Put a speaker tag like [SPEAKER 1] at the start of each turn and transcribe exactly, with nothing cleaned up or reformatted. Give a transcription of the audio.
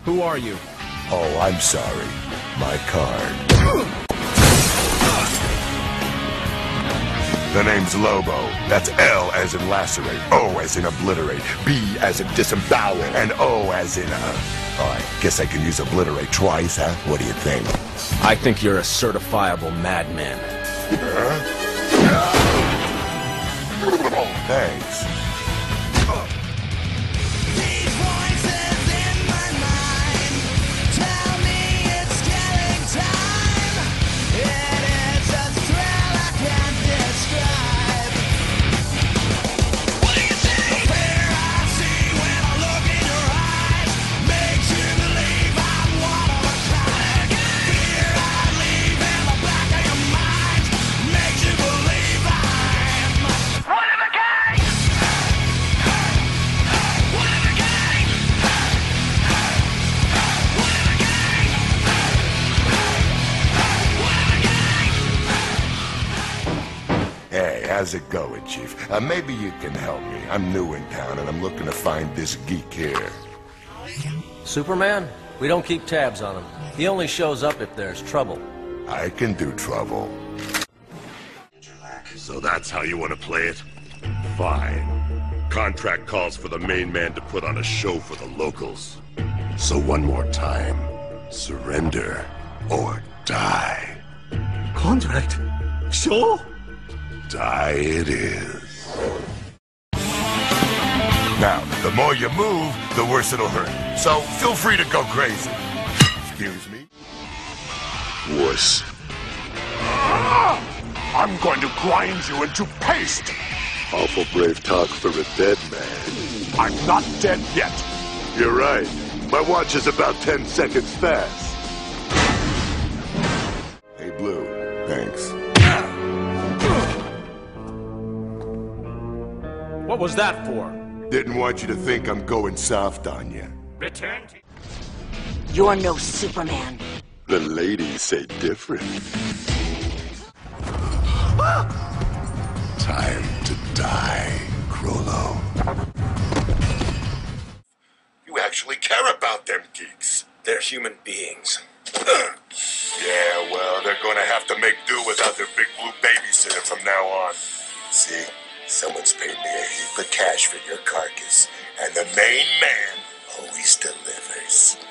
[SPEAKER 1] Who are you?
[SPEAKER 2] Oh, I'm sorry. My card. The name's Lobo. That's L as in lacerate, O as in obliterate, B as in disembowel, and O as in uh... Oh, I guess I can use obliterate twice, huh? What do you think?
[SPEAKER 1] I think you're a certifiable madman.
[SPEAKER 2] Huh? Thanks.
[SPEAKER 3] These voices in my mind tell me it's killing time. It is a thrill I can't describe. What do you see? The fear I see when I look in your eyes makes you believe I'm one of a kind. Fear I leave in the back of your mind makes you believe I'm one of a kind.
[SPEAKER 2] Hey, how's it going, Chief? Uh, maybe you can help me. I'm new in town, and I'm looking to find this geek here.
[SPEAKER 4] Superman? We don't keep tabs on him. He only shows up if there's trouble.
[SPEAKER 2] I can do trouble.
[SPEAKER 5] So that's how you want to play it? Fine. Contract calls for the main man to put on a show for the locals. So one more time. Surrender or die.
[SPEAKER 6] Contract? Sure?
[SPEAKER 5] Die it is.
[SPEAKER 2] Now, the more you move, the worse it'll hurt. So feel free to go crazy. Excuse me?
[SPEAKER 5] Wuss.
[SPEAKER 7] I'm going to grind you into paste.
[SPEAKER 5] Awful brave talk for a dead man.
[SPEAKER 7] I'm not dead yet.
[SPEAKER 5] You're right. My watch is about ten seconds fast.
[SPEAKER 2] Hey, Blue. Thanks.
[SPEAKER 1] What was that for?
[SPEAKER 2] Didn't want you to think I'm going soft on you.
[SPEAKER 1] Return to...
[SPEAKER 8] You're no Superman.
[SPEAKER 5] The ladies say different. Time to die, Crollo.
[SPEAKER 2] You actually care about them geeks.
[SPEAKER 1] They're human beings.
[SPEAKER 2] Yeah, well, they're gonna have to make do without their big blue babysitter from now on. See? Someone's paid me a heap of cash for your carcass, and the main man always delivers.